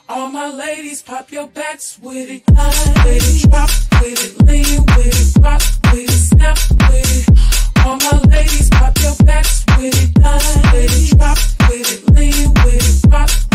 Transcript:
All my ladies, pop your backs with it. With it, drop with it, lean with it, rock with it, snap with it. All my ladies, pop your backs with it. With it, drop with it, lean with it, rock